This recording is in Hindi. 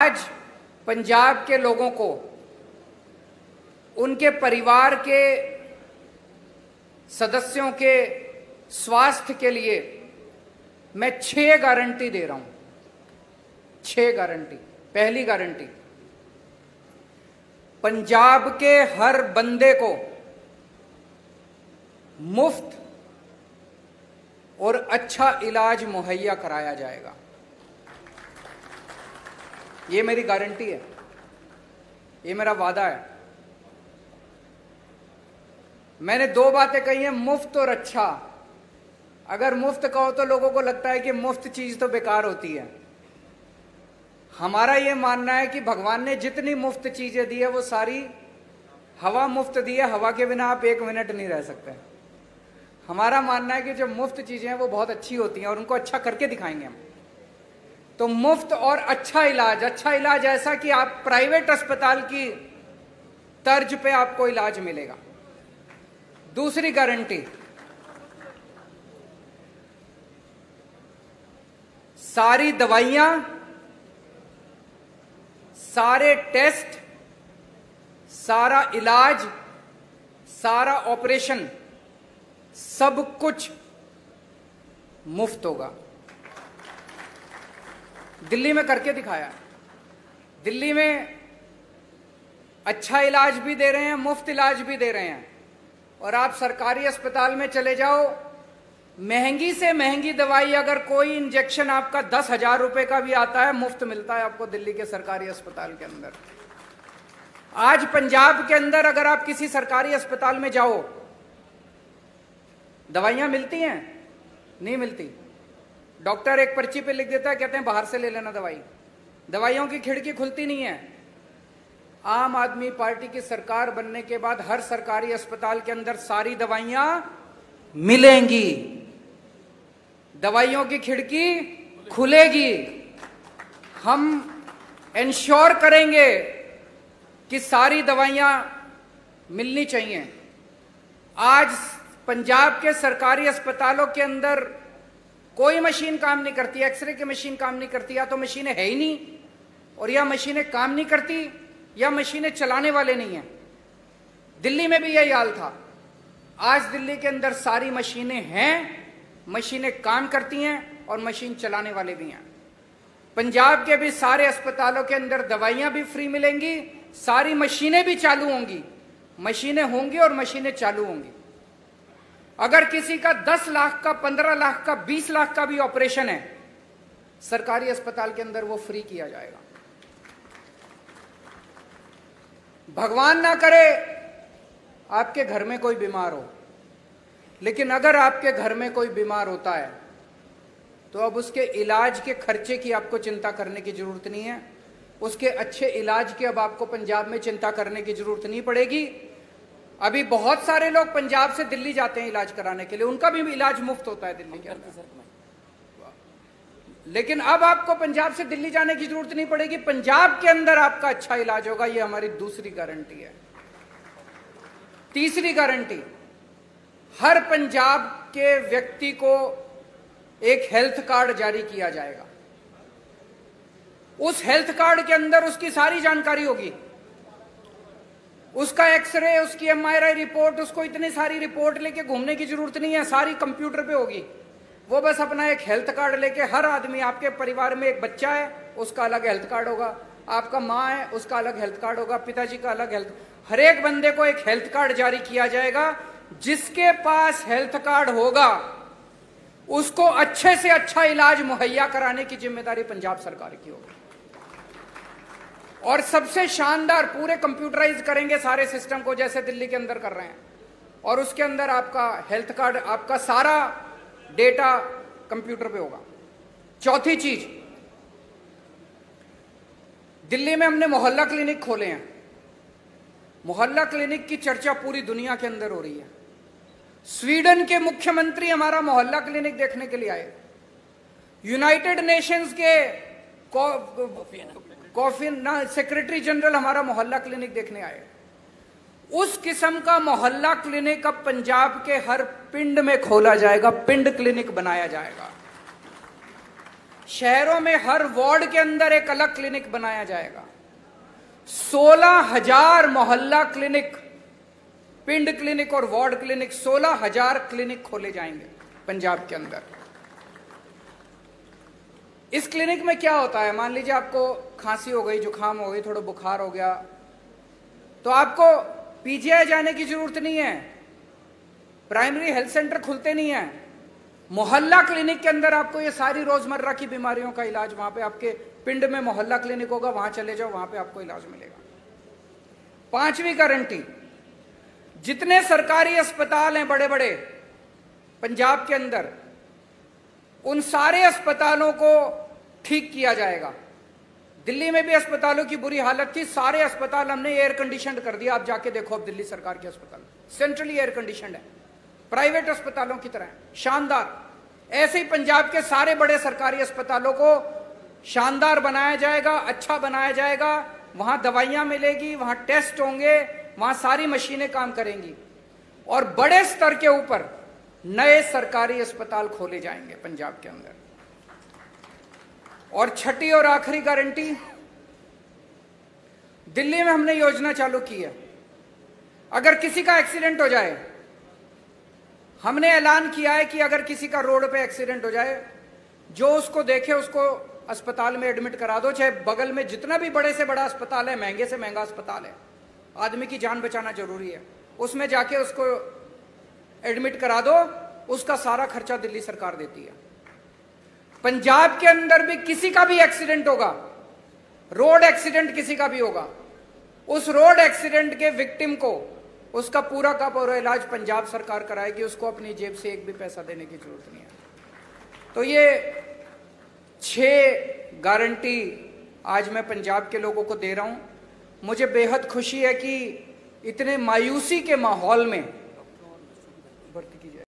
आज पंजाब के लोगों को, उनके परिवार के सदस्यों के स्वास्थ्य के लिए मैं 6 गारंटी दे रहा हूं। 6 गारंटी। पहली गारंटी, पंजाब के हर बंदे को मुफ्त और अच्छा इलाज मुहैया कराया जाएगा। ये मेरी गारंटी है, ये मेरा वादा है। मैंने 2 बातें कही हैं, मुफ्त और अच्छा। अगर मुफ्त कहो तो लोगों को लगता है कि मुफ्त चीज तो बेकार होती है। हमारा यह मानना है कि भगवान ने जितनी मुफ्त चीजें दी है वो सारी हवा मुफ्त दी है। हवा के बिना आप 1 मिनट नहीं रह सकते। हमारा मानना है कि जो मुफ्त चीजें हैं वो बहुत अच्छी होती हैं और उनको अच्छा करके दिखाएंगे हम। तो मुफ्त और अच्छा इलाज। अच्छा इलाज ऐसा कि आप प्राइवेट अस्पताल की तर्ज पे आपको इलाज मिलेगा। दूसरी गारंटी, सारी दवाइयां, सारे टेस्ट, सारा इलाज, सारा ऑपरेशन, सब कुछ मुफ्त होगा। दिल्ली में करके दिखाया। दिल्ली में अच्छा इलाज भी दे रहे हैं, मुफ्त इलाज भी दे रहे हैं। और आप सरकारी अस्पताल में चले जाओ, महंगी से महंगी दवाई, अगर कोई इंजेक्शन आपका 10,000 रुपए का भी आता है, मुफ्त मिलता है आपको दिल्ली के सरकारी अस्पताल के अंदर। आज पंजाब के अंदर अगर आप किसी सरकारी अस्पताल में जाओ, दवाइयां मिलती हैं? नहीं मिलती। डॉक्टर एक पर्ची पे लिख देता है, कहते हैं बाहर से ले लेना दवाई। दवाइयों की खिड़की खुलती नहीं है। आम आदमी पार्टी की सरकार बनने के बाद हर सरकारी अस्पताल के अंदर सारी दवाइयां मिलेंगी। दवाइयों की खिड़की खुलेगी। हम इंश्योर करेंगे कि सारी दवाइयां मिलनी चाहिए। आज पंजाब के सरकारी अस्पतालों के अंदर कोई मशीन काम नहीं करती। एक्सरे की मशीन काम नहीं करती, या तो मशीनें है ही नहीं, और या मशीनें काम नहीं करती, या मशीनें चलाने वाले नहीं हैं। दिल्ली में भी यही हाल था। आज दिल्ली के अंदर सारी मशीनें हैं, मशीनें काम करती हैं और मशीन चलाने वाले भी हैं। पंजाब के भी सारे अस्पतालों के अंदर दवाइयां भी फ्री मिलेंगी, सारी मशीनें भी चालू होंगी। मशीनें होंगी और मशीनें चालू होंगी। अगर किसी का 10 लाख का, 15 लाख का, 20 लाख का भी ऑपरेशन है, सरकारी अस्पताल के अंदर वो फ्री किया जाएगा। भगवान ना करे आपके घर में कोई बीमार हो, लेकिन अगर आपके घर में कोई बीमार होता है तो अब उसके इलाज के खर्चे की आपको चिंता करने की जरूरत नहीं है। उसके अच्छे इलाज की अब आपको पंजाब में चिंता करने की जरूरत नहीं पड़ेगी। अभी बहुत सारे लोग पंजाब से दिल्ली जाते हैं इलाज कराने के लिए, उनका भी इलाज मुफ्त होता है दिल्ली के अंदर। लेकिन अब आपको पंजाब से दिल्ली जाने की जरूरत नहीं पड़ेगी, पंजाब के अंदर आपका अच्छा इलाज होगा। यह हमारी दूसरी गारंटी है। तीसरी गारंटी, हर पंजाब के व्यक्ति को एक हेल्थ कार्ड जारी किया जाएगा। उस हेल्थ कार्ड के अंदर उसकी सारी जानकारी होगी, उसका एक्सरे, उसकी MRI रिपोर्ट, उसको इतनी सारी रिपोर्ट लेके घूमने की जरूरत नहीं है, सारी कंप्यूटर पे होगी। वो बस अपना एक हेल्थ कार्ड लेके, हर आदमी, आपके परिवार में एक बच्चा है उसका अलग हेल्थ कार्ड होगा, आपका माँ है उसका अलग हेल्थ कार्ड होगा, पिताजी का अलग हेल्थ, हर एक बंदे को एक हेल्थ कार्ड जारी किया जाएगा। जिसके पास हेल्थ कार्ड होगा उसको अच्छे से अच्छा इलाज मुहैया कराने की जिम्मेदारी पंजाब सरकार की होगी। और सबसे शानदार, पूरे कंप्यूटराइज करेंगे सारे सिस्टम को, जैसे दिल्ली के अंदर कर रहे हैं, और उसके अंदर आपका हेल्थ कार्ड, आपका सारा डेटा कंप्यूटर पे होगा। चौथी चीज, दिल्ली में हमने मोहल्ला क्लिनिक खोले हैं। मोहल्ला क्लिनिक की चर्चा पूरी दुनिया के अंदर हो रही है। स्वीडन के मुख्यमंत्री हमारा मोहल्ला क्लिनिक देखने के लिए आए। यूनाइटेड नेशंस के सेक्रेटरी जनरल हमारा मोहल्ला क्लिनिक देखने आए। उस किस्म का मोहल्ला क्लिनिक अब पंजाब के हर पिंड में खोला जाएगा, पिंड क्लिनिक बनाया जाएगा। शहरों में हर वार्ड के अंदर एक अलग क्लिनिक बनाया जाएगा। 16,000 मोहल्ला क्लिनिक, पिंड क्लिनिक और वार्ड क्लिनिक, 16,000 क्लिनिक खोले जाएंगे पंजाब के अंदर। इस क्लिनिक में क्या होता है, मान लीजिए आपको खांसी हो गई, जुकाम हो गई, थोड़ा बुखार हो गया, तो आपको पीजीआई जाने की जरूरत नहीं है, प्राइमरी हेल्थ सेंटर खुलते नहीं है। मोहल्ला क्लिनिक के अंदर आपको ये सारी रोजमर्रा की बीमारियों का इलाज, वहां पे आपके पिंड में मोहल्ला क्लिनिक होगा, वहां चले जाओ, वहां पे आपको इलाज मिलेगा। 5वीं गारंटी, जितने सरकारी अस्पताल हैं बड़े बड़े पंजाब के अंदर, उन सारे अस्पतालों को ठीक किया जाएगा। दिल्ली में भी अस्पतालों की बुरी हालत थी, सारे अस्पताल हमने एयर कंडीशनड कर दिया। आप जाके देखो, अब दिल्ली सरकार के अस्पताल सेंट्रली एयर कंडीशनड है, प्राइवेट अस्पतालों की तरह शानदार। ऐसे ही पंजाब के सारे बड़े सरकारी अस्पतालों को शानदार बनाया जाएगा, अच्छा बनाया जाएगा। वहां दवाइयां मिलेगी, वहां टेस्ट होंगे, वहां सारी मशीनें काम करेंगी, और बड़े स्तर के ऊपर नए सरकारी अस्पताल खोले जाएंगे पंजाब के अंदर। और छठी और आखिरी गारंटी, दिल्ली में हमने योजना चालू की है, अगर किसी का एक्सीडेंट हो जाए, हमने ऐलान किया है कि अगर किसी का रोड पे एक्सीडेंट हो जाए, जो उसको देखे उसको अस्पताल में एडमिट करा दो, चाहे बगल में जितना भी बड़े से बड़ा अस्पताल है, महंगे से महंगा अस्पताल है, आदमी की जान बचाना जरूरी है, उसमें जाके उसको एडमिट करा दो, उसका सारा खर्चा दिल्ली सरकार देती है। पंजाब के अंदर भी किसी का भी एक्सीडेंट होगा, रोड एक्सीडेंट किसी का भी होगा, उस रोड एक्सीडेंट के विक्टिम को उसका पूरा का पूरा इलाज पंजाब सरकार कराएगी, उसको अपनी जेब से एक भी पैसा देने की जरूरत नहीं है। तो ये 6 गारंटी आज मैं पंजाब के लोगों को दे रहा हूं। मुझे बेहद खुशी है कि इतने मायूसी के माहौल में